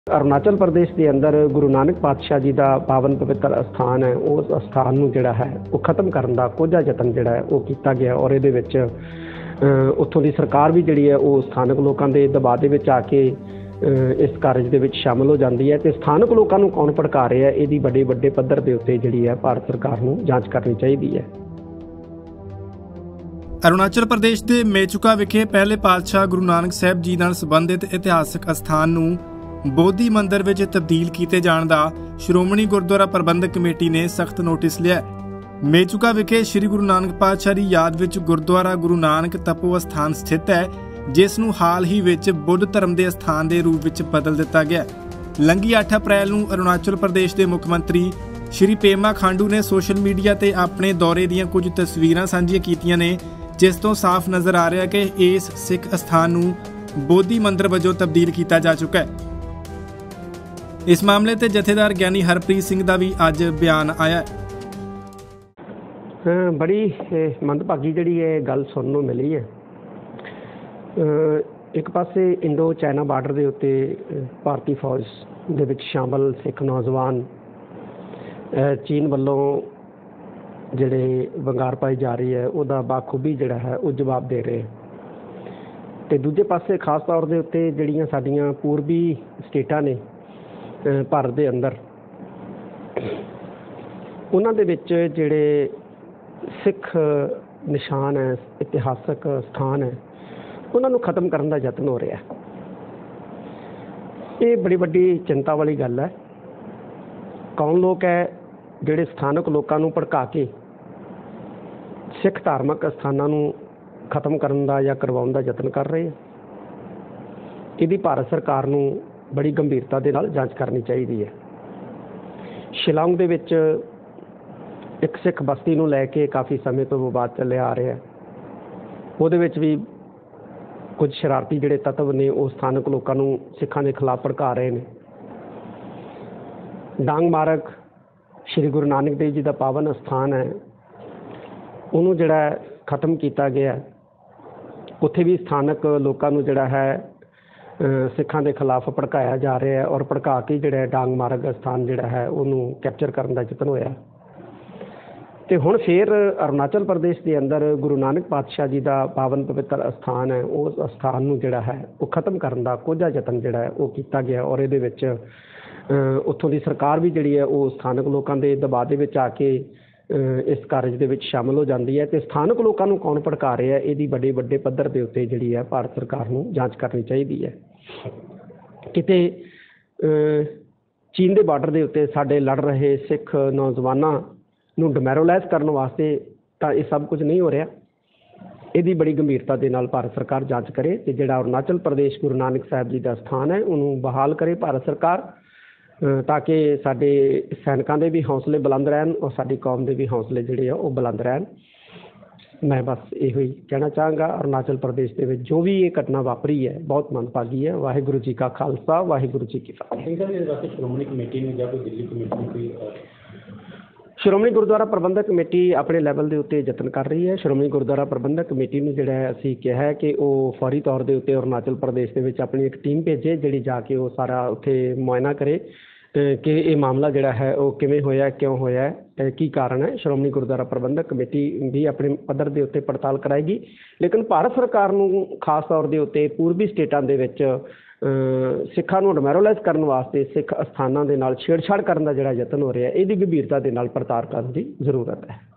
अरुणाचल प्रदेश के अंदर गुरु नानक पातशाह जी का पावन पवित्र स्थान है। उस स्थान को जिहड़ा है वो खत्म करने का कोझा यतन जिहड़ा है वो किया गया और ये उत्थों की सरकार भी जिहड़ी है वो स्थानक लोगों के दबाव दे विच आके इस कार्य दे विच शामिल हो जाती है। तो स्थानक लोगों को कौन भड़का रहा है, यदि बड़े बड़े पद्धर के उत्ते जिहड़ी है भारत सरकार को जांच करनी चाहिए है। अरुणाचल प्रदेश के मेचुका विखे पहले पातशाह गुरु नानक साहब जी नाल संबंधित इतिहासक स्थान नूं बोधी मंदिर विच तब्दील किए जाने का श्रोमणी गुरुद्वारा प्रबंधक कमेटी ने सख्त नोटिस लिया। मेचुका विखे श्री गुरु नानक पातशाह की याद विच गुरुद्वारा गुरु नानक तपो स्थान स्थित है, जिस नूं हाल ही विच बुद्ध धर्म के स्थान के रूप विच बदल दिता गया। लंघी 8 अप्रैल नूं अरुणाचल प्रदेश के मुख मंत्री श्री पेमा खांडू ने सोशल मीडिया ते अपने दौरे दीयां कुछ तस्वीरां सांझियां कीतियां ने, जिस तो साफ नज़र आ रहा है कि इस सिख स्थान नूं बोधी मंदिर वजों तब्दील किया जा चुका है। इस मामले ते जथेदार ज्ञानी हरप्रीत सिंह का भी अज बयान आया है। बड़ी मंदभागी जिहड़ी है गल सुनने को मिली है। एक पासे इंडो चाइना बार्डर के उत्ते भारतीय फौज दे विच शामिल सिख नौजवान चीन वालों जिहड़े वंगार पाई जा रही है उसका बाखूबी जिहड़ा है वो जवाब दे रहे हैं। तो दूजे पासे खास तौर के उत्ते जिहड़ियां साडीयां पूर्वी स्टेटां ने भारत के अंदर उन्हां दे विच जिहड़े सिख निशान है, इतिहासक स्थान है, उन्हां नूं खत्म करने का यत्न हो रहा है। ये बड़ी वड्डी चिंता वाली गल है। कौन लोग है जिहड़े स्थानक लोगों नूं भड़का के सिख धार्मिक स्थानां नूं खत्म करने का या करवाउण दा यत्न कर रहे हैं। इहदी भारत सरकार नूं बड़ी गंभीरता के नाल जांच करनी चाहिए है। शिलांग दे विच एक सिख बस्ती नूं लैके काफ़ी समय तो विवाद चले आ रहा है। उहदे विच भी कुछ शरारती जिहड़े तत्व ने वो स्थानक लोगों नूं सिखां दे खिलाफ भड़का रहे हैं। डांग मार्ग श्री गुरु नानक देव जी का पावन स्थान है, उन्होंने जिहड़ा खत्म किया गया, उत्थे भी स्थानक लोगों को जिहड़ा है सिखां के खिलाफ भड़काया जा रहा है और भड़का के जिहड़ा डांग मार्ग स्थान जिहड़ा है उन्होंने कैप्चर करने का यतन होया। तो हुण फिर अरुणाचल प्रदेश के अंदर गुरु नानक पातशाह जी का पावन पवित्र स्थान है, उस स्थान को जिहड़ा है वो खत्म करने का कोझा यतन जिहड़ा है वो किया गया और ये विच उत्थों की सरकार भी जिहड़ी है वो स्थानक लोगों के दबाव दे विच आके इस कार्य दे विच शामिल हो जाती है। तो स्थानक लोगों को कौन भड़का रहा है, यदि बड़े बड़े पद्धर के उत्ते जिहड़ी है भारत सरकार को जांच करनी चाहिए है। किते चीन के बार्डर के उत्ते साडे लड़ रहे सिख नौजवानों नूं डिमोरलाइज करने वास्ते तो ये सब कुछ नहीं हो रहा। यदि बड़ी गंभीरता के नाल भारत सरकार जांच करे तो जिहड़ा अरुणाचल प्रदेश गुरु नानक साहब जी का स्थान है उन्होंने बहाल करे भारत सरकार, ताकि साडे सैनिकों के भी हौसले बुलंद रहन और साडी कौम के भी हौसले जिहड़े आ वो बुलंद रहन। मैं बस यो ही कहना चाहांगा। अरुणाचल प्रदेश के जो भी ये घटना वापरी है बहुत मंदभागी है। वाहिगुरू जी का खालसा, वाहिगुरू जी की फतेह। श्रोमणी कमेटी ने जां कोई दिल्ली कमेटी श्रोमणी गुरुद्वारा प्रबंधक कमेटी अपने लैवल के उत्ते यतन कर रही है। श्रोमणी गुरुद्वारा प्रबंधक कमेटी ने जिहड़ा असीं कहा है कि वो फौरी तौर के उत्ते अरुणाचल प्रदेश के विच अपनी एक टीम भेजे जिहड़ी जाके वो सारा उत्थे मुआयना करे कि ये मामला जिहड़ा है वो किवें होया, क्यों होया, की कारण है। श्रोमणी गुरुद्वारा प्रबंधक कमेटी भी अपने पद्धर के उत्ते पड़ताल कराएगी, लेकिन भारत सरकार नूं खास तौर के उत्ते पूर्वी स्टेटां दे विच सिखां नूं डिमोरलाइज करने वास्ते सिख स्थानां दे नाल छेड़छाड़ करने का जिहड़ा यतन हो रहा है, इहदी गंभीरता के नाल पड़ताल करने की जरूरत है।